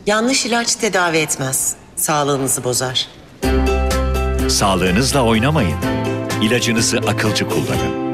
Yanlış ilaç tedavi etmez. Sağlığınızı bozar. Sağlığınızla oynamayın. İlacınızı akılcı kullanın.